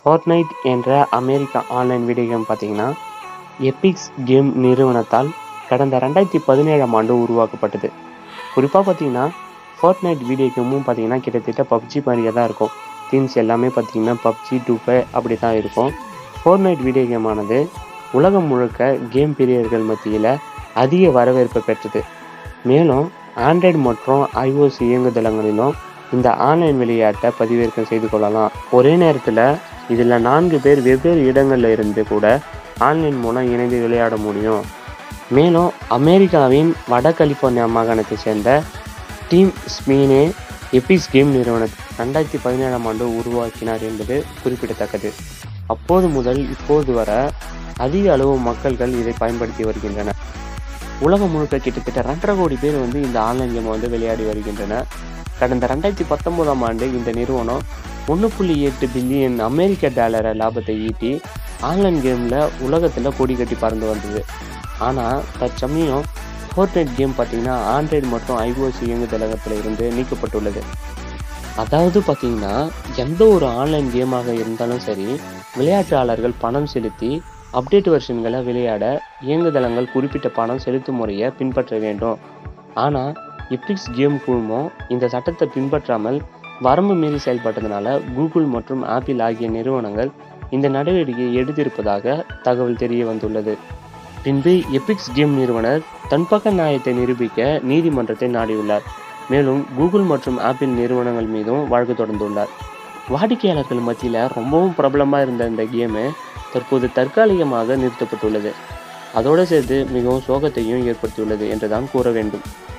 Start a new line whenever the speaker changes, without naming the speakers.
Fortnite என்ற அமெரிக்க online video game பார்த்தீங்கன்னா, எபிக்ஸ் கேம் நிறுவனத்தால் கடந்த 2017ஆம் ஆண்டு உருவாக்கப்பட்டது. குறிப்பா பார்த்தீங்கன்னா, Fortnite வீடியோ கேமும் பார்த்தீங்கன்னா, கிட்டத்தட்ட PUBG மாரியே தான் இருக்கும். தீம்ஸ் எல்லாமே பார்த்தீங்கன்னா, PUBG, 2K அப்படி தான் இருக்கும். Fortnite வீடியோ கேமானது உலகம் முழுக்க கேம் பிரியர்கள் மத்தியில அதிக வரவேற்பை பெற்றது. மேலும் ஆண்ட்ராய்டு மற்றும் iOS இயங்குதளங்களிலும் இந்த ஆன்லைன் விளையாட்டை பதிவிறக்கம் செய்து கொள்ளலாம். ஒரே நேரத்துல இதுல 4 பேர் வெவ்வேறு இடங்கள்ல இருந்து கூட ஆன்லைன் மூலம் இணைந்து விளையாட முடியும். மேலும் அமெரிக்காவின் வட கலிபோர்னியா மாகாணத்தை சேர்ந்த டீம் ஸ்மீனே எபிக்ஸ் கேம் நிறுவனத்தை 2017ஆம் ஆண்டு உருவாக்கினார் என்பது குறிப்பிடத்தக்கது. அப்போது முதல் இப்போது வர அதிக அளவு மக்கள்கள் இதை பயன்படுத்தி வருகின்றனர். உலகம் முழுக்க கிட்டத்தட்ட 2.5 கோடி பேர் இந்த ஆன்லைன் கேம் விளையாடி வருகின்றனர். கடந்த 2019ஆம் ஆண்டு இந்த நிறுவனம் 1.8 பில்லியன் அமெரிக்க டாலர் லாபத்தை ஈட்டி ஆன்லைன் கேம்ல உலகத்துல கொடி கட்டி பறந்து வந்தது. ஆனா தற்சமயம் Fortnite கேம் பார்த்தீங்கன்னா ஆண்ட்ராய்டு மற்றும் iOS இயங்குதளத்துல இருந்து நீக்கப்பட்டுள்ளது. அதாவது பார்த்தீங்கன்னா எந்த ஒரு ஆன்லைன் கேமாக இருந்தாலும் சரி, விளையாட்டாளர்கள் பணம் செலுத்தி அப்டேட் வெர்ஷன்களை விளையாட இயங்குதளங்கள் குறிப்பிட்ட பணம் செலுத்தும் முறையை பின்பற்ற வேண்டும். ஆனா எபிக்ஸ் கேம் குழுமம் இந்த சட்டத்தை பின்பற்றாமல் வரம்பு மீறி செயல்பட்டதுனால கூகுள் மற்றும் ஆப்பிள் ஆகிய நிறுவனங்கள் இந்த நடவடிக்கையை எடுத்திருப்பதாக தகவல் தெரிய வந்துள்ளது. பின்பு எபிக்ஸ் கேம் நிறுவனர் தன் பக்க நியாயத்தை நிரூபிக்க நீதிமன்றத்தை நாடியுள்ளார். மேலும் கூகுள் மற்றும் ஆப்பிள் நிறுவனங்கள் மீதும் வழக்கு தொடர்ந்துள்ளார். வாடிக்கையாளர்கள் மத்தியில ரொம்பவும் பிரபலமா இருந்த இந்த கேமு தற்போது தற்காலிகமாக நிறுத்தப்பட்டுள்ளது. அதோடு சேர்த்து மிகவும் சோகத்தையும் ஏற்படுத்தியுள்ளது என்றுதான் கூற வேண்டும்.